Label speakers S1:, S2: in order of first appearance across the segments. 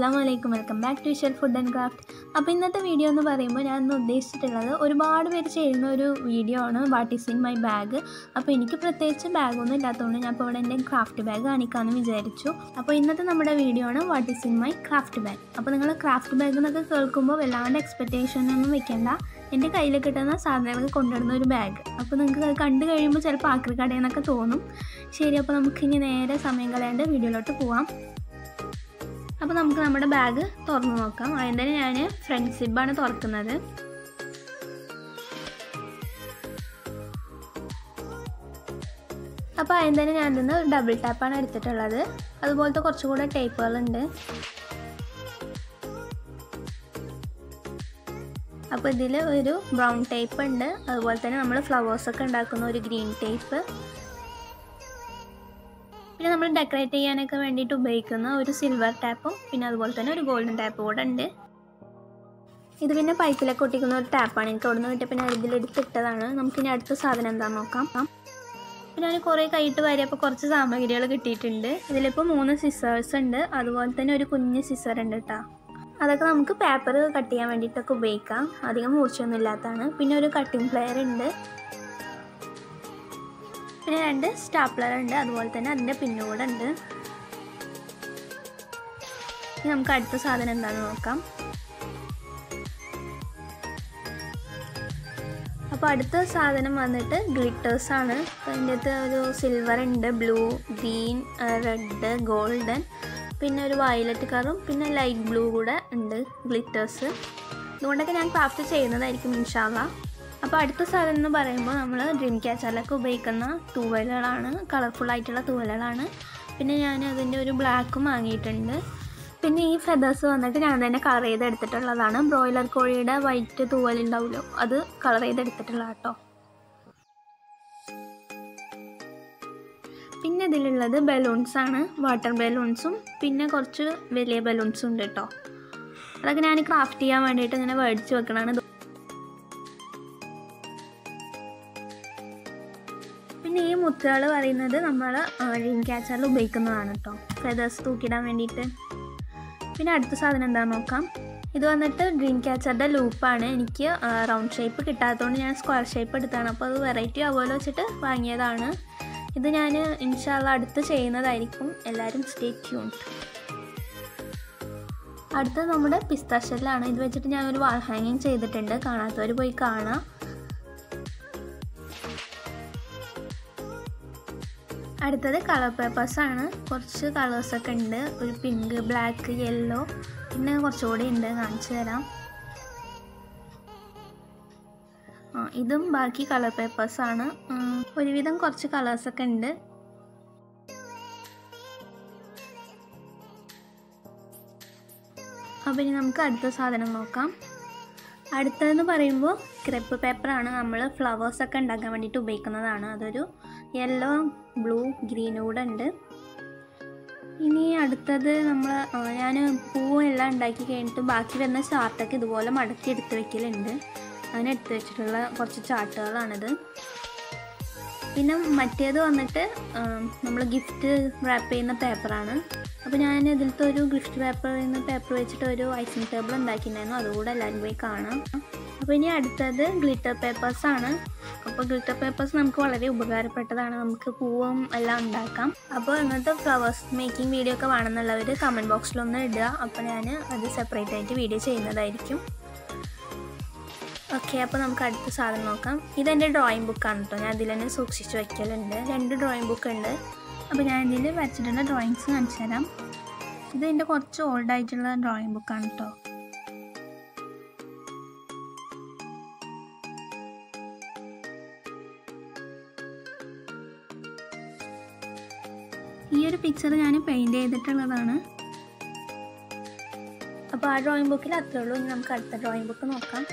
S1: Assalamualaikum, welcome back to ISHAL Food and Craft. അപ്പോൾ ഇന്നത്തെ video എന്ന് പറയുമ്പോൾ ഞാൻ ഉദ്ദേശിച്ചിട്ടുള്ളത് ഒരുപാട് പേര് ചെയ്യുന്ന ഒരു വീഡിയോ ആണ് what is in my bag. അപ്പോൾ എനിക്ക് പ്രത്യേകിച്ച് ബാഗൊന്നും ഇല്ലാത്തതുകൊണ്ട് ഞാൻ ഇപ്പോൾ ഇവിടെ എൻ്റെ ക്രാഫ്റ്റ് ബാഗ് കാണിക്കാമെന്ന് വിചാരിച്ചു. അപ്പോൾ ഇന്നത്തെ നമ്മുടെ വീഡിയോ ആണ് what is in my craft bag. അപ്പോൾ നിങ്ങൾ ക്രാഫ്റ്റ് ബാഗ് എന്നൊക്കെ കേൾക്കുമ്പോൾ വല്ലാണ്ട് എക്സ്പെക്റ്റേഷനൊന്നും വെക്കേണ്ട. എൻ്റെ കയ്യിൽ കിട്ടുന്ന സാധനങ്ങൾ കൊണ്ടുവരുന്ന ഒരു ബാഗ്. അപ്പോൾ നിങ്ങൾക്ക് കണ്ടു കഴിയുമ്പോൾ ചിലപ്പോൾ ആക്രി കടയെന്നൊക്കെ തോന്നും. ശരി, അപ്പോൾ നമുക്കിനി നേരെ സമയം കളയാണ്ട് വീഡിയോയിലോട്ട് പോവാം. അപ്പോൾ നമുക്ക് നമ്മുടെ ബാഗ് തുറന്ന് നോക്കാം. ആദ്യം തന്നെ ഞാൻ ഫ്രണ്ട് സിബാണ് തുറക്കുന്നത്. അപ്പോൾ ആദ്യം തന്നെ ഞാൻ ഇതിന് ഒരു ഡബിൾ ടാപ്പാണ് എടുത്തിട്ടുള്ളത്. അതുപോലത്തെ കുറച്ചുകൂടെ ടേപ്പുകളുണ്ട്. അപ്പോൾ ഇതിൽ ഒരു ബ്രൗൺ ടേപ്പ് ഉണ്ട്. അതുപോലെ തന്നെ നമ്മൾ ഫ്ലവേഴ്സൊക്കെ ഉണ്ടാക്കുന്ന ഒരു ഗ്രീൻ ടേപ്പ്, പിന്നെ നമ്മൾ ഡെക്കറേറ്റ് ചെയ്യാനൊക്കെ വേണ്ടിയിട്ട് ഉപയോഗിക്കുന്ന ഒരു സിൽവർ ടാപ്പും പിന്നെ അതുപോലെ തന്നെ ഒരു ഗോൾഡൻ ടാപ്പ് കൂടെ ഉണ്ട്. ഇത് പിന്നെ പൈപ്പിലൊക്കെ ഒട്ടിക്കുന്ന ഒരു ടാപ്പാണ്. എനിക്ക് അവിടെ നിന്ന് കിട്ടിയ പിന്നെ ഇതിലെടുത്തിട്ടതാണ്. നമുക്കിനി അടുത്ത സാധനം എന്താണെന്ന് നോക്കാം. അപ്പോൾ ഞാൻ കുറേ കൈയിട്ട് വാരിയപ്പോൾ കുറച്ച് സാമഗ്രികൾ കിട്ടിയിട്ടുണ്ട്. ഇതിലിപ്പോൾ 3 സിസേഴ്സ് ഉണ്ട്. അതുപോലെ തന്നെ ഒരു കുഞ്ഞ് സിസർ ഉണ്ട് കേട്ടോ. അതൊക്കെ നമുക്ക് പേപ്പർ കട്ട് ചെയ്യാൻ വേണ്ടിയിട്ടൊക്കെ ഉപയോഗിക്കാം. അധികം മൂർച്ചയൊന്നും ഇല്ലാത്തതാണ്. പിന്നെ ഒരു കട്ടിംഗ് പ്ലെയർ ഉണ്ട്. പിന്നെ 2 സ്റ്റാപ്ലർ ഉണ്ട്. അതുപോലെ തന്നെ അതിൻ്റെ പിന്നുകൂടെ ഉണ്ട്. ഇനി നമുക്ക് അടുത്ത സാധനം എന്താണെന്ന് നോക്കാം. അപ്പോൾ അടുത്ത സാധനം വന്നിട്ട് ഗ്ലിറ്റേഴ്സാണ്. അപ്പോൾ അതിൻ്റെ അകത്ത് ഒരു സിൽവർ ഉണ്ട്, ബ്ലൂ, ഗ്രീൻ, റെഡ്, ഗോൾഡൻ, പിന്നെ ഒരു വയലറ്റ് കളറും പിന്നെ ലൈറ്റ് ബ്ലൂ കൂടെ ഉണ്ട് ഗ്ലിറ്റേഴ്സ്. ഇതുകൊണ്ടൊക്കെ ഞാൻ ക്രാഫ്റ്റ് ചെയ്യുന്നതായിരിക്കും ഇൻഷാ അല്ലാ. അപ്പോൾ അടുത്ത സാധനം എന്ന് പറയുമ്പോൾ നമ്മൾ ഡ്രീം ക്യാച്ചറിലൊക്കെ ഉപയോഗിക്കുന്ന തൂവലുകളാണ്. കളർഫുള്ളായിട്ടുള്ള തൂവലുകളാണ്. പിന്നെ ഞാൻ അതിൻ്റെ ഒരു ബ്ലാക്കും വാങ്ങിയിട്ടുണ്ട്. പിന്നെ ഈ ഫെദേഴ്സ് വന്നിട്ട് ഞാൻ തന്നെ കളർ ചെയ്തെടുത്തിട്ടുള്ളതാണ്. ബ്രോയിലർ കോഴിയുടെ വൈറ്റ് തൂവലുണ്ടാവുമല്ലോ, അത് കളർ ചെയ്തെടുത്തിട്ടുള്ള കേട്ടോ. പിന്നെ ഇതിലുള്ളത് ബലൂൺസാണ്. വാട്ടർ ബലൂൺസും പിന്നെ കുറച്ച് വലിയ ബലൂൺസും ഉണ്ട് കേട്ടോ. അതൊക്കെ ഞാൻ ക്രാഫ്റ്റ് ചെയ്യാൻ വേണ്ടിയിട്ട് ഇങ്ങനെ മേടിച്ച് വെക്കണതാണ്. പിന്നെ ഈ മുത്തുകൾ പറയുന്നത് നമ്മൾ ഡ്രീം ക്യാച്ചറിൽ ഉപയോഗിക്കുന്നതാണ് കേട്ടോ, ഫെദേഴ്സ് തൂക്കിയിടാൻ വേണ്ടിയിട്ട്. പിന്നെ അടുത്ത സാധനം എന്താണെന്ന് നോക്കാം. ഇത് വന്നിട്ട് ഡ്രീം ക്യാച്ചറിൻ്റെ ലൂപ്പാണ്. എനിക്ക് റൗണ്ട് ഷേപ്പ് കിട്ടാത്തതുകൊണ്ട് ഞാൻ സ്ക്വയർ ഷേപ്പ് എടുത്താണ്. അപ്പോൾ അത് വെറൈറ്റി ആവുമല്ലോ വെച്ചിട്ട് വാങ്ങിയതാണ്. ഇത് ഞാൻ ഇൻഷാ അല്ലാ അടുത്ത് ചെയ്യുന്നതായിരിക്കും. എല്ലാവരും സ്റ്റേ ട്യൂൺഡ്. അടുത്തത് നമ്മുടെ പിസ്ത ഷെല്ലാണ്. ഇത് വെച്ചിട്ട് ഞാനൊരു വാൾ ഹാങ്ങിങ് ചെയ്തിട്ടുണ്ട്. കാണാത്തവർ പോയി കാണാം. അടുത്തത് കളർ പേപ്പേഴ്സാണ്. കുറച്ച് കളേഴ്സൊക്കെ ഉണ്ട്. ഒരു പിങ്ക്, ബ്ലാക്ക്, യെല്ലോ, പിന്നെ കുറച്ചുകൂടി ഉണ്ട്, കാണിച്ചു തരാം. ഇതും ബാക്കി കളർ പേപ്പേഴ്സാണ്. ഒരുവിധം കുറച്ച് കളേഴ്സൊക്കെ ഉണ്ട്. അപ്പോൾ ഇനി നമുക്ക് അടുത്ത സാധനം നോക്കാം. അടുത്തതെന്ന് പറയുമ്പോൾ ക്രെപ്പ് പേപ്പറാണ്. നമ്മൾ ഫ്ലവേഴ്സൊക്കെ ഉണ്ടാക്കാൻ വേണ്ടിയിട്ട് ഉപയോഗിക്കുന്നതാണ്. അതൊരു യെല്ലോ, ബ്ലൂ, ഗ്രീനും കൂടെ ഉണ്ട്. ഇനി അടുത്തത് ഞാൻ പൂവെല്ലാം ഉണ്ടാക്കി കഴിഞ്ഞിട്ട് ബാക്കി വരുന്ന ചാർട്ടൊക്കെ ഇതുപോലെ മടക്കി എടുത്ത് വെക്കലുണ്ട്. അങ്ങനെ എടുത്ത് വെച്ചിട്ടുള്ള കുറച്ച് ചാർട്ടുകളാണിത്. പിന്നെ മറ്റേത് വന്നിട്ട് നമ്മൾ ഗിഫ്റ്റ് റാപ്പ് ചെയ്യുന്ന പേപ്പറാണ്. അപ്പോൾ ഞാൻ ഇതിലത്തെ ഒരു ഗിഫ്റ്റ് റാപ്പ് ചെയ്യുന്ന പേപ്പർ വെച്ചിട്ട് ഒരു ഐസിങ് ടേബിൾ ഉണ്ടാക്കിയിട്ടുണ്ടായിരുന്നു. അതുകൂടെ എല്ലാവരും പോയി കാണാം. അപ്പോൾ ഇനി അടുത്തത് ഗ്ലിറ്റർ പേപ്പേഴ്സാണ്. അപ്പോൾ ഗ്ലിറ്റർ പേപ്പേഴ്സ് നമുക്ക് വളരെ ഉപകാരപ്പെട്ടതാണ്. നമുക്ക് പൂവും എല്ലാം ഉണ്ടാക്കാം. അപ്പോൾ ഇങ്ങനത്തെ ഫ്ലവേഴ്സ് മേക്കിംഗ് വീഡിയോ ഒക്കെ വേണമെന്നുള്ളവർ കമൻറ്റ് ബോക്സിലൊന്ന് ഇടുക. അപ്പോൾ ഞാൻ അത് സെപ്പറേറ്റ് ആയിട്ട് വീഡിയോ ചെയ്യുന്നതായിരിക്കും. ഓക്കെ, അപ്പോൾ നമുക്ക് അടുത്ത സാധനം നോക്കാം. ഇതെൻ്റെ ഡ്രോയിങ് ബുക്കാണ് കേട്ടോ. ഞാൻ ഇതിൽ തന്നെ സൂക്ഷിച്ച് വയ്ക്കലുണ്ട്. 2 ഡ്രോയിങ് ബുക്ക് ഉണ്ട്. അപ്പോൾ ഞാൻ ഇതിൽ വരച്ചിട്ടുള്ള ഡ്രോയിങ്സ് കാണിച്ചു തരാം. ഇത് എൻ്റെ കുറച്ച് ഓൾഡായിട്ടുള്ള ഡ്രോയിങ് ബുക്കാണ് കേട്ടോ. ഈ ഒരു പിക്ചർ ഞാൻ പെയിൻറ് ചെയ്തിട്ടുള്ളതാണ്. അപ്പോൾ ആ ഡ്രോയിങ് ബുക്കിൽ അത്രേ ഉള്ളൂ. ഇനി നമുക്ക് അടുത്ത ഡ്രോയിങ് ബുക്ക് നോക്കാം.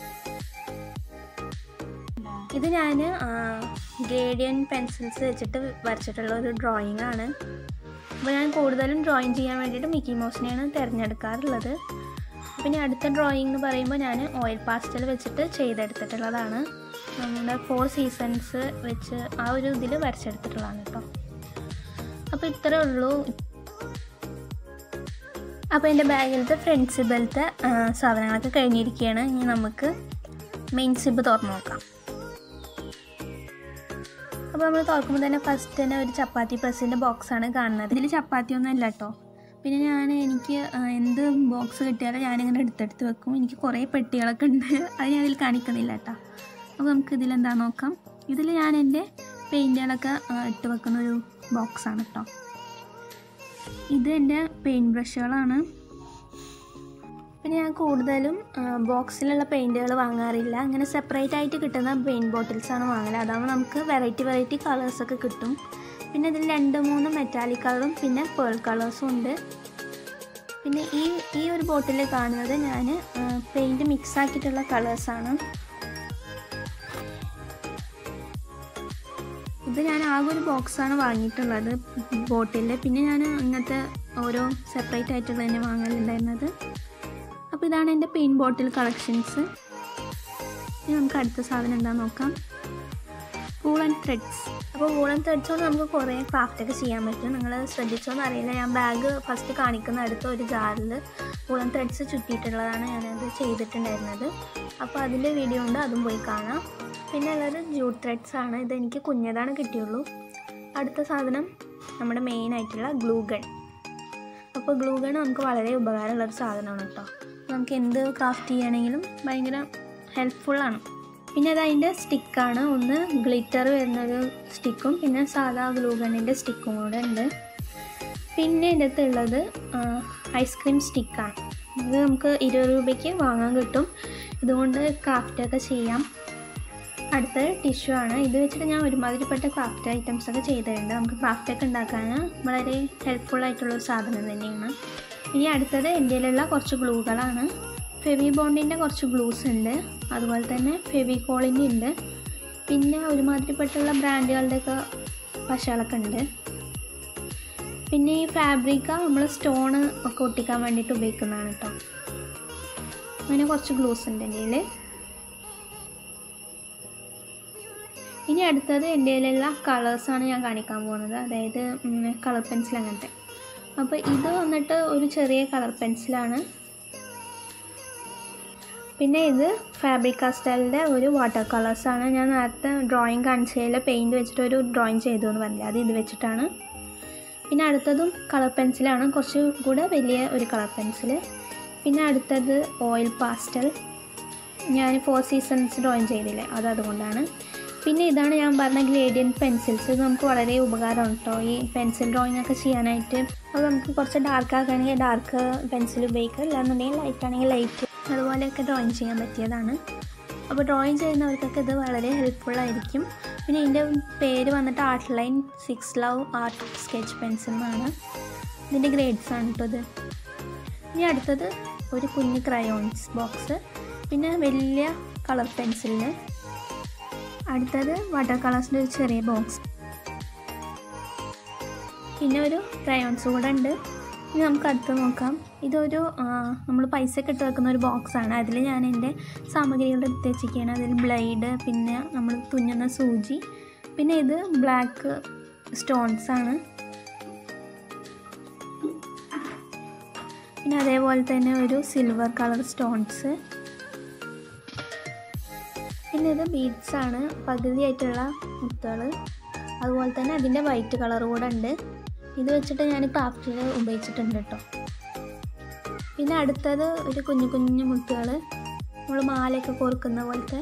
S1: ഇത് ഞാൻ ഗ്രേഡിയൻ പെൻസിൽസ് വെച്ചിട്ട് വരച്ചിട്ടുള്ള ഒരു ഡ്രോയിങ് ആണ്. അപ്പോൾ ഞാൻ കൂടുതലും ഡ്രോയിങ് ചെയ്യാൻ വേണ്ടിയിട്ട് മിക്കി മൗസിനെയാണ് തിരഞ്ഞെടുക്കാറുള്ളത്. പിന്നെ അടുത്ത ഡ്രോയിങ് എന്ന് പറയുമ്പോൾ ഞാൻ ഓയിൽ പാസ്റ്റൽ വെച്ചിട്ട് ചെയ്തെടുത്തിട്ടുള്ളതാണ്. നമ്മുടെ 4 സീസൺസ് വെച്ച് ആ ഒരു ഇതിൽ വരച്ചെടുത്തിട്ടുള്ളതാണ് കേട്ടോ. അപ്പോൾ ഇത്രയേ ഉള്ളൂ. അപ്പോൾ എൻ്റെ ബാഗിലത്തെ ഫ്രണ്ട് സിബിലത്തെ സാധനങ്ങളൊക്കെ കഴിഞ്ഞിരിക്കുകയാണ്. ഇനി നമുക്ക് മെയിൻ സിബ് തുറന്ന് നോക്കാം. അപ്പോൾ നമ്മൾ തുറക്കുമ്പോൾ തന്നെ ഫസ്റ്റ് തന്നെ ഒരു ചപ്പാത്തി പ്രസ്സിൻ്റെ ബോക്സാണ് കാണുന്നത്. ഇതിൽ ചപ്പാത്തിയൊന്നും ഇല്ല കേട്ടോ. പിന്നെ എനിക്ക് എന്ത് ബോക്സ് കിട്ടിയാലും ഞാനിങ്ങനെ എടുത്തെടുത്ത് വെക്കും. എനിക്ക് കുറേ പെട്ടികളൊക്കെ ഉണ്ട്, അത് ഞാനതിൽ കാണിക്കുന്നില്ല കേട്ടോ. അപ്പോൾ നമുക്ക് ഇതിലെന്താ നോക്കാം. ഇതിൽ ഞാൻ എൻ്റെ പെയിൻറ്റുകളൊക്കെ ഇട്ട് വെക്കുന്ന ഒരു ബോക്സാണ് കേട്ടോ. ഇത് എൻ്റെ പെയിൻറ്റ് ബ്രഷുകളാണ്. പിന്നെ ഞാൻ കൂടുതലും ബോക്സിലുള്ള പെയിൻറ്റുകൾ വാങ്ങാറില്ല. അങ്ങനെ സെപ്പറേറ്റ് ആയിട്ട് കിട്ടുന്ന പെയിൻറ്റ് ബോട്ടിൽസാണ് വാങ്ങല്. അതാകുമ്പോൾ നമുക്ക് വെറൈറ്റി കളേഴ്സൊക്കെ കിട്ടും. പിന്നെ ഇതിൽ 2-3 മെറ്റാലിക് കളറും പിന്നെ പേൾ കളേഴ്സും ഉണ്ട്. പിന്നെ ഈ ഒരു ബോട്ടിൽ കാണുന്നത് ഞാൻ പെയിൻറ്റ് മിക്സ് ആക്കിയിട്ടുള്ള കളേഴ്സാണ്. ഇത് ഞാൻ ആകെ ഒരു ബോക്സാണ് വാങ്ങിയിട്ടുള്ളത് ബോട്ടിൽ. പിന്നെ ഞാൻ ഇങ്ങനത്തെ ഓരോ സെപ്പറേറ്റ് ആയിട്ടുള്ള തന്നെ വാങ്ങലുണ്ടായിരുന്നത്. അപ്പോൾ ഇതാണ് എൻ്റെ പെയിൻറ്റ് ബോട്ടിൽ കളക്ഷൻസ്. ഇനി നമുക്ക് അടുത്ത സാധനം എന്താണെന്ന് നോക്കാം. Woollen threads. അപ്പോൾ വൂളൻ ത്രെഡ്സ് കൊണ്ട് നമുക്ക് കുറേ ക്രാഫ്റ്റൊക്കെ ചെയ്യാൻ പറ്റും. നിങ്ങൾ ശ്രദ്ധിച്ചോന്ന് അറിയില്ല, ഞാൻ ബാഗ് ഫസ്റ്റ് കാണിക്കുന്ന അടുത്ത ഒരു ജാറിൽ വൂളൻ ത്രെഡ്സ് ചുറ്റിയിട്ടുള്ളതാണ് ഞാനത് ചെയ്തിട്ടുണ്ടായിരുന്നത്. അപ്പോൾ അതിൻ്റെ വീഡിയോ ഉണ്ട്, അതും പോയി കാണാം. പിന്നെ ഉള്ളത് ജൂട്ട് ത്രെഡ്സ് ആണ്. ഇതെനിക്ക് കുഞ്ഞതാണ് കിട്ടിയുള്ളൂ. അടുത്ത സാധനം നമ്മുടെ മെയിനായിട്ടുള്ള ഗ്ലൂ ഗൺ. അപ്പോൾ ഗ്ലൂ ഗൺ നമുക്ക് വളരെ ഉപകാരമുള്ളൊരു സാധനമാണ് കേട്ടോ. നമുക്ക് എന്ത് ക്രാഫ്റ്റ് ചെയ്യണമെങ്കിലും ഭയങ്കര ഹെൽപ്ഫുള്ളാണ്. പിന്നെ അത് അതിൻ്റെ സ്റ്റിക്കാണ്. ഒന്ന് ഗ്ലിറ്റർ വരുന്നൊരു സ്റ്റിക്കും പിന്നെ സാധാ ഗ്ലൂ ഗണ്ണിൻ്റെ സ്റ്റിക്കും കൂടെ ഉണ്ട്. പിന്നെ ഇതിൻ്റെ അകത്തുള്ളത് ഐസ്ക്രീം സ്റ്റിക്കാണ്. ഇത് നമുക്ക് 20 രൂപയ്ക്ക് വാങ്ങാൻ കിട്ടും. ഇതുകൊണ്ട് ക്രാഫ്റ്റൊക്കെ ചെയ്യാം. അടുത്തത് ടിഷ്യൂ ആണ്. ഇത് വെച്ചിട്ട് ഞാൻ ഒരുമാതിരിപ്പെട്ട ക്രാഫ്റ്റ് ഐറ്റംസൊക്കെ ചെയ്തിട്ടുണ്ട്. നമുക്ക് ക്രാഫ്റ്റൊക്കെ ഉണ്ടാക്കാൻ വളരെ ഹെൽപ്ഫുള്ളായിട്ടുള്ളൊരു സാധനം തന്നെയാണ്. ഇനി അടുത്തത് ഇന്ത്യയിലുള്ള കുറച്ച് ഗ്ലൂകളാണ്. ഫെവി ബോണ്ടിൻ്റെ കുറച്ച് ഗ്ലൂസ് ഉണ്ട്, അതുപോലെ തന്നെ ഫെവിക്കോളിൻ്റെ ഉണ്ട്. പിന്നെ ഒരുമാതിരിപ്പെട്ടുള്ള ബ്രാൻഡുകളുടെയൊക്കെ പശകളൊക്കെ ഉണ്ട്. പിന്നെ ഈ ഫാബ്രിക്ക നമ്മൾ സ്റ്റോണ് ഒക്കെ ഒട്ടിക്കാൻ വേണ്ടിയിട്ട് ഉപയോഗിക്കുന്നതാണ് കേട്ടോ. അങ്ങനെ കുറച്ച് ഗ്ലൂസ് ഉണ്ട് എൻ്റെ കയ്യിൽ. ഇനി അടുത്തത് എൻ്റെ കയ്യിലുള്ള കളേഴ്സാണ് ഞാൻ കാണിക്കാൻ പോകുന്നത്, അതായത് കളർ പെൻസിൽ അങ്ങനത്തെ. അപ്പോൾ ഇത് വന്നിട്ട് ഒരു ചെറിയ കളർ പെൻസിലാണ്. പിന്നെ ഇത് ഫാബ്രിക് കാസ്റ്റലിൻ്റെ ഒരു വാട്ടർ കളേഴ്സാണ്. ഞാൻ നേരത്തെ ഡ്രോയിങ് കാണിച്ചതിൽ പെയിൻറ്റ് വെച്ചിട്ട് ഒരു ഡ്രോയിങ് ചെയ്തു എന്ന് പറഞ്ഞില്ല, അത് ഇത് വെച്ചിട്ടാണ്. പിന്നെ അടുത്തതും കളർ പെൻസിലാണ്, കുറച്ച് കൂടെ വലിയ ഒരു കളർ പെൻസിൽ. പിന്നെ അടുത്തത് ഓയിൽ പാസ്റ്റൽ. ഞാൻ 4 സീസൺസ് ഡ്രോയിങ് ചെയ്തില്ലേ, അതുകൊണ്ടാണ്. പിന്നെ ഇതാണ് ഞാൻ പറഞ്ഞ ഗ്രേഡിയൻറ്റ് പെൻസിൽസ്. ഇത് നമുക്ക് വളരെ ഉപകാരമാണ് കേട്ടോ ഈ പെൻസിൽ ഡ്രോയിങ് ഒക്കെ ചെയ്യാനായിട്ട്. അത് നമുക്ക് കുറച്ച് ഡാർക്ക് ആക്കുകയാണെങ്കിൽ ഡാർക്ക് പെൻസിൽ ഉപയോഗിക്കുക, അല്ലാന്നുണ്ടെങ്കിൽ ലൈറ്റ് ആണെങ്കിൽ ലൈറ്റ്, അതുപോലെയൊക്കെ ഡ്രോയിങ് ചെയ്യാൻ പറ്റിയതാണ്. അപ്പോൾ ഡ്രോയിങ് ചെയ്യുന്നവർക്കൊക്കെ ഇത് വളരെ ഹെൽപ്ഫുള്ളായിരിക്കും. പിന്നെ ഇതിൻ്റെ പേര് വന്നിട്ട് art line 6 love art sketch pencil എന്നാണ്. ഇതിൻ്റെ ഗ്രേഡ്സ് ആണ് കേട്ടോ ഇത്. ഇനി അടുത്തത് ഒരു കുഞ്ഞ് ക്രയോൺസ് ബോക്സ്. പിന്നെ വലിയ കളർ പെൻസിലിന്. അടുത്തത് വാട്ടർ കളേഴ്സിൻ്റെ ഒരു ചെറിയ ബോക്സ്. പിന്നെ ഒരു ക്രയോൺസ് കൂടെ ഉണ്ട്. ഇനി നമുക്ക് അടുത്ത് നോക്കാം. ഇതൊരു നമ്മൾ പൈസ ഒക്കെ ഇട്ട് വെക്കുന്ന ഒരു ബോക്സാണ്. അതിൽ ഞാൻ എൻ്റെ സാമഗ്രികൾ എടുത്ത് വെച്ചിരിക്കുകയാണ്. അതിൽ ബ്ലേഡ്, പിന്നെ നമ്മൾ തുന്നുന്ന സൂചി, പിന്നെ ഇത് ബ്ലാക്ക് സ്റ്റോൺസാണ്. പിന്നെ അതേപോലെ തന്നെ ഒരു സിൽവർ കളർ സ്റ്റോൺസ്. പിന്നെ ഇത് ബീഡ്സാണ്, പകുതിയായിട്ടുള്ള മുത്തുകൾ. അതുപോലെ തന്നെ അതിൻ്റെ വൈറ്റ് കളർ കൂടെ ഉണ്ട്. ഇത് വെച്ചിട്ട് ഞാൻ ക്രാഫ്റ്റിൽ ഉപയോഗിച്ചിട്ടുണ്ട് കേട്ടോ. പിന്നെ അടുത്തത് ഒരു കുഞ്ഞു കുഞ്ഞു മുത്തുകൾ, നമ്മൾ മാലയൊക്കെ കോർക്കുന്ന പോലത്തെ.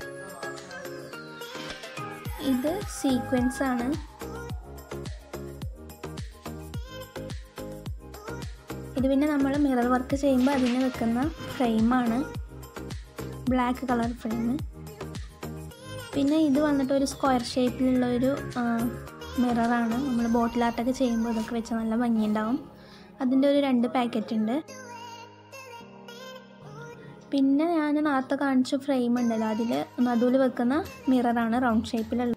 S1: ഇത് സീക്വൻസ് ആണ്. ഇത് പിന്നെ നമ്മൾ മിറർ വർക്ക് ചെയ്യുമ്പോൾ അതിന് വെക്കുന്ന ഫ്രെയിമാണ്, ബ്ലാക്ക് കളർ ഫ്രെയിം. പിന്നെ ഇത് വന്നിട്ട് ഒരു സ്ക്വയർ ഷേപ്പിലുള്ളൊരു മിററാണ്. നമ്മൾ ബോട്ടിൽ ആർട്ടൊക്കെ ചെയ്യുമ്പോൾ ഇതൊക്കെ വെച്ച് നല്ല ഭംഗിയുണ്ടാവും. അതിൻ്റെ ഒരു 2 പാക്കറ്റ് ഉണ്ട്. പിന്നെ ഞാൻ നേരത്തെ കാണിച്ച ഫ്രെയിം ഉണ്ടല്ലോ, അതിൽ നടുവിൽ വെക്കുന്ന മിററാണ്, റൗണ്ട് ഷേപ്പിലുള്ള.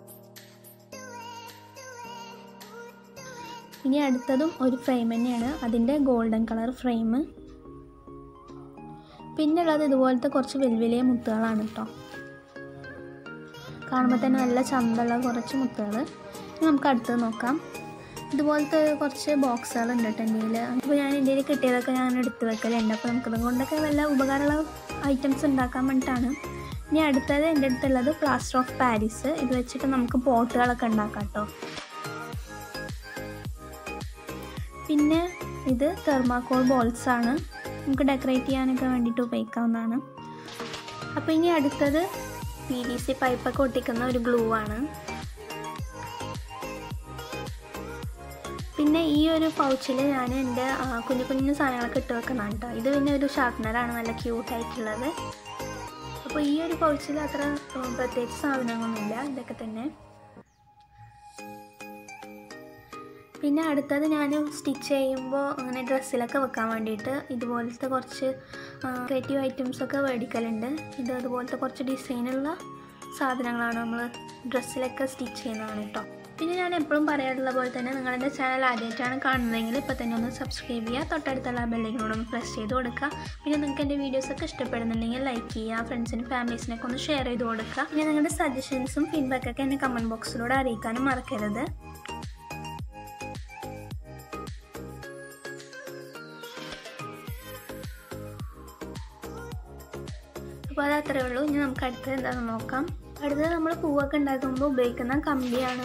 S1: ഇനി അടുത്തതും ഒരു ഫ്രെയിം തന്നെയാണ്, അതിൻ്റെ ഗോൾഡൻ കളർ ഫ്രെയിം. പിന്നെ ഉള്ളത് ഇതുപോലത്തെ കുറച്ച് വലിയ വലിയ മുത്തുകളാണ് കേട്ടോ. കാണുമ്പോൾ തന്നെ നല്ല ചന്തമുള്ള കുറച്ച് മുത്തുകൾ. നമുക്ക് അടുത്തത് നോക്കാം. ഇതുപോലത്തെ കുറച്ച് ബോക്സുകളുണ്ട് കേട്ടോ എൻ്റെ കയ്യിൽ. അപ്പോൾ ഞാൻ എൻ്റെ കയ്യിൽ കിട്ടിയതൊക്കെ ഞാൻ എടുത്ത് വെക്കലുണ്ട്. അപ്പോൾ നമുക്കിത് കൊണ്ടൊക്കെ വല്ല ഉപകാരമുള്ള ഐറ്റംസ് ഉണ്ടാക്കാൻ വേണ്ടിയിട്ടാണ്. ഇനി അടുത്തത് എൻ്റെ അടുത്തുള്ളത് പ്ലാസ്റ്റർ ഓഫ് പാരീസ്. ഇത് വെച്ചിട്ട് നമുക്ക് പോട്ടുകളൊക്കെ ഉണ്ടാക്കാം കേട്ടോ. പിന്നെ ഇത് തെർമാക്കോൾ ബോൾസാണ്, നമുക്ക് ഡെക്കറേറ്റ് ചെയ്യാനൊക്കെ വേണ്ടിയിട്ട് ഉപയോഗിക്കാവുന്നതാണ്. അപ്പോൾ ഇനി അടുത്തത് PVC പൈപ്പൊക്കെ ഒട്ടിക്കുന്ന ഒരു ഗ്ലൂ ആണ്. പിന്നെ ഈ ഒരു പൗച്ചിൽ ഞാൻ എൻ്റെ കുഞ്ഞു കുഞ്ഞു സാധനങ്ങളൊക്കെ ഇട്ട് വെക്കുന്നതാണ് കേട്ടോ. ഇത് പിന്നെ ഒരു ഷാർപ്പനറാണ്, നല്ല ക്യൂട്ടായിട്ടുള്ളത്. അപ്പോൾ ഈ ഒരു പൗച്ചിൽ അത്ര പ്രത്യേകിച്ച് സാധനങ്ങളൊന്നുമില്ല, ഇതൊക്കെ തന്നെ. പിന്നെ അടുത്തത് ഞാൻ സ്റ്റിച്ച് ചെയ്യുമ്പോൾ അങ്ങനെ ഡ്രസ്സിലൊക്കെ വെക്കാൻ വേണ്ടിയിട്ട് ഇതുപോലത്തെ കുറച്ച് ക്രിയേറ്റീവ് ഐറ്റംസൊക്കെ മേടിക്കലുണ്ട്. ഇത് അതുപോലത്തെ കുറച്ച് ഡിസൈനുള്ള സാധനങ്ങളാണ് നമ്മൾ ഡ്രസ്സിലൊക്കെ സ്റ്റിച്ച് ചെയ്യുന്നതാണ് കേട്ടോ. പിന്നെ ഞാൻ എപ്പോഴും പറയാറുള്ള പോലെ തന്നെ നിങ്ങളെൻ്റെ ചാനൽ ആദ്യമായിട്ടാണ് കാണുന്നതെങ്കിൽ ഇപ്പോൾ തന്നെ ഒന്ന് സബ്സ്ക്രൈബ് ചെയ്യുക, തൊട്ടടുത്തുള്ള ബെല്ലൈക്കനോടൊന്ന് പ്രസ് ചെയ്ത് കൊടുക്കുക. പിന്നെ നിങ്ങൾക്ക് എൻ്റെ വീഡിയോസൊക്കെ ഇഷ്ടപ്പെടുന്നുണ്ടെങ്കിൽ ലൈക്ക് ചെയ്യുക, ഫ്രണ്ട്സിനും ഫാമിലീസിനൊക്കെ ഒന്ന് ഷെയർ ചെയ്ത് കൊടുക്കുക. പിന്നെ നിങ്ങളുടെ സജഷൻസും ഫീഡ്ബാക്കൊക്കെ എന്നെ കമൻറ്റ് ബോക്സിലൂടെ അറിയിക്കാനും മറക്കരുത്. അപ്പോൾ അത് അത്രയേ ഉള്ളൂ. ഇനി നമുക്ക് അടുത്തത് എന്താണെന്ന് നോക്കാം. അടുത്തത് നമ്മൾ പൂവൊക്കെ ഉണ്ടാക്കുമ്പോൾ ഉപയോഗിക്കുന്ന കമ്പിയാണ്.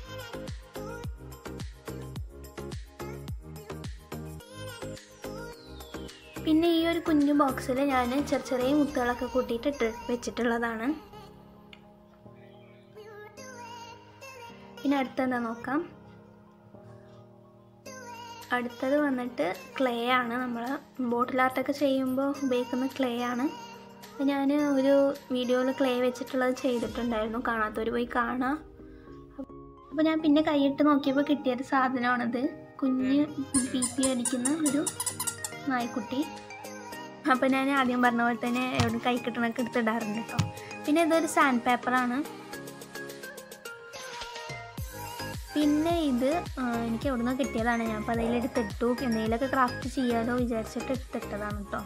S1: പിന്നെ ഈ ഒരു കുഞ്ഞു ബോക്സിൽ ഞാൻ ചെറിയ മുത്തുകളൊക്കെ കൂട്ടിയിട്ട് വെച്ചിട്ടുള്ളതാണ്. പിന്നെ അടുത്തെന്താ നോക്കാം. അടുത്തത് വന്നിട്ട് ക്ലേ ആണ്. നമ്മൾ ബോട്ടിൽ ആർട്ടൊക്കെ ചെയ്യുമ്പോൾ ഉപയോഗിക്കുന്ന ക്ലേ ആണ്. ഞാൻ ഒരു വീഡിയോയിൽ ക്ലേ വെച്ചിട്ടുള്ളത് ചെയ്തിട്ടുണ്ടായിരുന്നു, കാണാത്തവർ പോയി കാണാം. അപ്പോൾ ഞാൻ പിന്നെ കൈയിട്ട് നോക്കിയപ്പോൾ കിട്ടിയൊരു സാധനമാണിത്, കുഞ്ഞ് പി അടിക്കുന്ന ഒരു നായ്ക്കുട്ടി. അപ്പോൾ ഞാൻ ആദ്യം പറഞ്ഞ പോലെ തന്നെ എവിടെ കൈ കിട്ടണൊക്കെ എടുത്തിടാറുണ്ട് കേട്ടോ. പിന്നെ ഇതൊരു സാൻഡ് പേപ്പറാണ്. പിന്നെ ഇത് എനിക്ക് എവിടെ നിന്ന് കിട്ടിയതാണ്. ഞാൻ അപ്പോൾ അതിലെടുത്തിട്ടു, എന്തെങ്കിലുമൊക്കെ ക്രാഫ്റ്റ് ചെയ്യാലോ വിചാരിച്ചിട്ട് എടുത്തിട്ടതാണ് കേട്ടോ.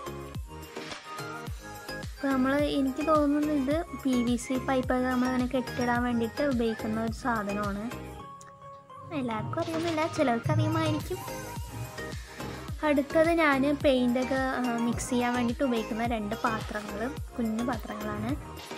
S1: അപ്പോൾ എനിക്ക് തോന്നുന്നത് ഇത് PVC പൈപ്പൊക്കെ നമ്മളങ്ങനെ കെട്ടിടാൻ വേണ്ടിയിട്ട് ഉപയോഗിക്കുന്ന ഒരു സാധനമാണ്. എല്ലാവർക്കും അറിയുന്നില്ല, ചിലർക്ക് അറിയുമായിരിക്കും. അടുത്തത് ഞാൻ പെയിൻ്റൊക്കെ മിക്സ് ചെയ്യാൻ വേണ്ടിയിട്ട് ഉപയോഗിക്കുന്ന 2 പാത്രങ്ങൾ, കുഞ്ഞു പാത്രങ്ങളാണ്.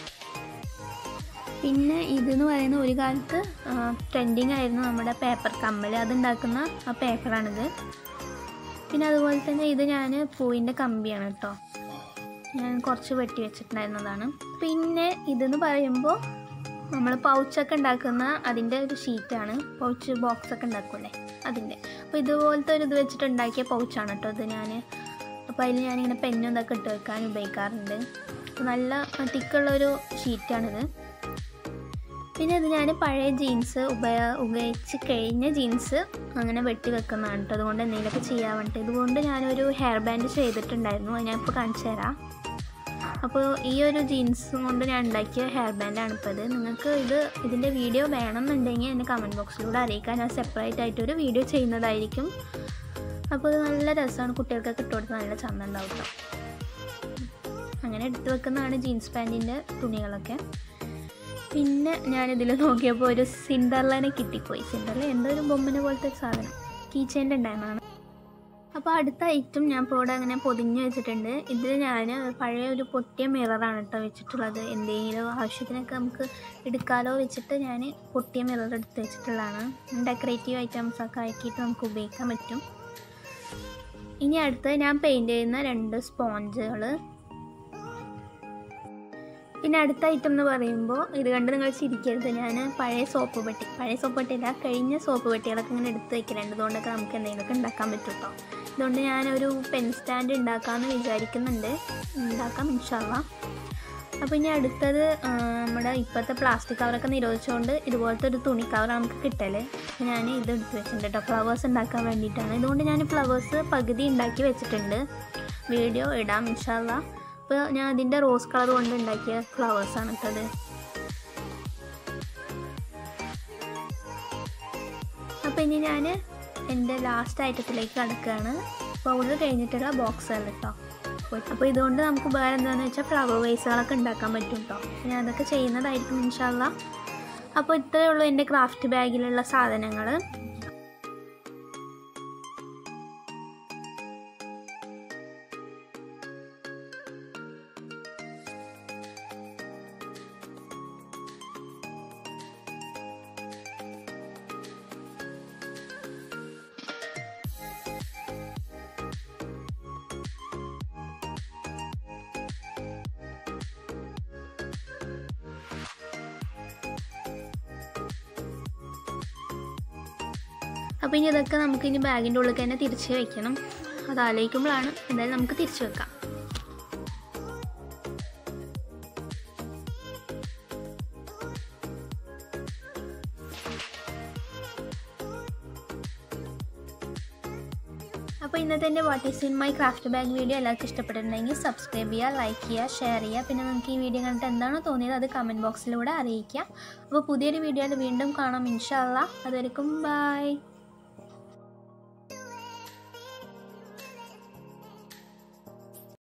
S1: പിന്നെ ഇതെന്ന് പറയുന്ന ഒരു കാലത്ത് ട്രെൻഡിങ് ആയിരുന്നു നമ്മുടെ പേപ്പർ കമ്മൽ, അതുണ്ടാക്കുന്ന ആ പേപ്പറാണിത്. പിന്നെ അതുപോലെ തന്നെ ഇത് ഞാൻ പൂവിൻ്റെ കമ്പിയാണ് കേട്ടോ, ഞാൻ കുറച്ച് വെട്ടി വെച്ചിട്ടുണ്ടായിരുന്നതാണ്. പിന്നെ ഇതെന്ന് പറയുമ്പോൾ നമ്മൾ പൗച്ചൊക്കെ ഉണ്ടാക്കുന്ന അതിൻ്റെ ഒരു ഷീറ്റാണ്, പൗച്ച് ബോക്സൊക്കെ ഉണ്ടാക്കുമല്ലേ അതിൻ്റെ. അപ്പോൾ ഇതുപോലത്തെ ഒരു ഇത് വെച്ചിട്ട് ഉണ്ടാക്കിയ പൗച്ചാണ് കേട്ടോ ഇത് ഞാൻ. അപ്പോൾ അതിൽ ഞാനിങ്ങനെ പെന്നും ഇതൊക്കെ ഇട്ട് വെക്കാൻ ഉപയോഗിക്കാറുണ്ട്. അപ്പോൾ നല്ല തിക്കുള്ളൊരു ഷീറ്റാണിത്. പിന്നെ ഇത് ഞാൻ പഴയ ജീൻസ് ഉപയോഗിച്ച് കഴിഞ്ഞ ജീൻസ് അങ്ങനെ വെട്ടി വെക്കുന്നതാണ് കേട്ടോ. അതുകൊണ്ട് എന്തെങ്കിലുമൊക്കെ ചെയ്യാൻ വേണ്ടിയിട്ട് ഇതുകൊണ്ട് ഞാനൊരു ഹെയർ ബാൻഡ് ചെയ്തിട്ടുണ്ടായിരുന്നു, അത് ഞാനിപ്പോൾ കാണിച്ചു തരാം. അപ്പോൾ ഈ ഒരു ജീൻസും കൊണ്ട് ഞാൻ ഉണ്ടാക്കിയ ഹെയർ ബാൻഡാണ് ഇപ്പോൾ ഇത്. നിങ്ങൾക്ക് ഇതിൻ്റെ വീഡിയോ വേണമെന്നുണ്ടെങ്കിൽ എന്നെ കമൻറ്റ് ബോക്സിലൂടെ അറിയിക്കാൻ, ഞാൻ സെപ്പറേറ്റ് ആയിട്ടൊരു വീഡിയോ ചെയ്യുന്നതായിരിക്കും. അപ്പോൾ ഇത് നല്ല രസമാണ്, കുട്ടികൾക്കൊക്കെ ഇട്ട് കൊടുത്ത് നല്ല ചന്ത ഉണ്ടാവും കേട്ടോ. അങ്ങനെ എടുത്ത് വെക്കുന്നതാണ് ജീൻസ് പാൻറ്റിൻ്റെ തുണികളൊക്കെ. പിന്നെ ഞാനിതിൽ നോക്കിയപ്പോൾ ഒരു സിൻഡർലേനെ കിട്ടിപ്പോയി. സിൻഡർല എന്തോ ഒരു ബൊമ്മനെ പോലത്തെ ഒരു സാധനം, കീച്ചേൻ്റെ ഉണ്ടായിരുന്നതാണ്. അപ്പോൾ അടുത്ത ഐറ്റം ഞാൻ ഇപ്പോൾ ഇവിടെ അങ്ങനെ പൊതിഞ്ഞ് വെച്ചിട്ടുണ്ട്. ഇതിൽ ഞാൻ പഴയ ഒരു പൊട്ടിയ മിററാണ് കേട്ടോ വെച്ചിട്ടുള്ളത്. എന്തെങ്കിലും ആവശ്യത്തിനൊക്കെ നമുക്ക് എടുക്കാലോ വെച്ചിട്ട് ഞാൻ പൊട്ടിയ മിറർ എടുത്ത് വെച്ചിട്ടുള്ളതാണ്. ഡെക്കറേറ്റീവ് ഐറ്റംസൊക്കെ ആക്കിയിട്ട് നമുക്ക് ഉപയോഗിക്കാൻ പറ്റും. ഇനി അടുത്തത് ഞാൻ പെയിൻറ് ചെയ്യുന്ന 2 സ്പോഞ്ചുകൾ. പിന്നെ അടുത്ത ഐറ്റം എന്ന് പറയുമ്പോൾ ഇത് കണ്ട് നിങ്ങൾ ചിരിക്കരുത്, ഞാൻ പഴയ സോപ്പ് പെട്ടിയില്ല, കഴിഞ്ഞ സോപ്പ് പെട്ടികളൊക്കെ ഇങ്ങനെ എടുത്ത് വയ്ക്കലുണ്ട്. അതുകൊണ്ടൊക്കെ നമുക്ക് എന്തെങ്കിലുമൊക്കെ ഉണ്ടാക്കാൻ പറ്റും കേട്ടോ. അതുകൊണ്ട് ഞാനൊരു പെൻ സ്റ്റാൻഡ് ഉണ്ടാക്കാമെന്ന് വിചാരിക്കുന്നുണ്ട്, ഉണ്ടാക്കാം ഇൻഷാ അല്ലാഹ്. അപ്പോൾ ഇനി അടുത്തത് നമ്മുടെ ഇപ്പോഴത്തെ പ്ലാസ്റ്റിക് കവറൊക്കെ നിരോധിച്ചുകൊണ്ട് ഇതുപോലത്തെ ഒരു തുണി കവർ നമുക്ക് കിട്ടല്. ഞാൻ ഇത് എടുത്ത് വെച്ചിട്ടുണ്ട് കേട്ടോ, ഫ്ലവേഴ്സ് ഉണ്ടാക്കാൻ വേണ്ടിയിട്ടാണ്. ഇതുകൊണ്ട് ഞാൻ ഫ്ലവേഴ്സ് പകുതി ഉണ്ടാക്കി വെച്ചിട്ടുണ്ട്, വീഡിയോ ഇടാം ഇൻഷാ അല്ലാഹ്. അപ്പോൾ ഞാൻ അതിൻ്റെ റോസ് കളർ കൊണ്ട് ഉണ്ടാക്കിയ ഫ്ലവേഴ്സാണ് ഇട്ടത്. അപ്പോൾ ഇനി ഞാൻ എൻ്റെ ലാസ്റ്റ് ഐറ്റത്തിലേക്ക് കടക്കുകയാണ്. പൗഡർ കഴിഞ്ഞിട്ടുള്ള ബോക്സുകൾ കേട്ടോ. അപ്പോൾ ഇതുകൊണ്ട് നമുക്ക് ഉപകാരം എന്താണെന്ന് വെച്ചാൽ ഫ്ലവർ വേസുകളൊക്കെ ഉണ്ടാക്കാൻ പറ്റും കേട്ടോ. ഞാൻ അതൊക്കെ ചെയ്യുന്നതായിരിക്കും ഇൻഷാ അല്ലാഹ്. അപ്പോൾ ഇത്രയേ ഉള്ളൂ എൻ്റെ ക്രാഫ്റ്റ് ബാഗിലുള്ള സാധനങ്ങൾ. അപ്പോൾ ഇനി ഇതൊക്കെ നമുക്ക് ഇനി ബാഗിൻ്റെ ഉള്ളിൽ തന്നെ തിരിച്ച് വെക്കണം. അത് ആലോചിക്കുമ്പോഴാണ്. എന്തായാലും നമുക്ക് തിരിച്ച് വെക്കാം. അപ്പോൾ ഇന്നത്തെ എൻ്റെ what is in my craft bag video എല്ലാവർക്കും ഇഷ്ടപ്പെട്ടിട്ടുണ്ടെങ്കിൽ സബ്സ്ക്രൈബ് ചെയ്യുക, ലൈക്ക് ചെയ്യുക, ഷെയർ ചെയ്യുക. പിന്നെ നിങ്ങൾക്ക് ഈ വീഡിയോ കണ്ടിട്ട് എന്താണോ തോന്നിയത് അത് കമൻറ്റ് ബോക്സിലൂടെ അറിയിക്കുക. അപ്പോൾ പുതിയൊരു വീഡിയോയിൽ വീണ്ടും കാണാം ഇൻഷാ അല്ലാഹ്. അതുവരെക്കും ബൈ.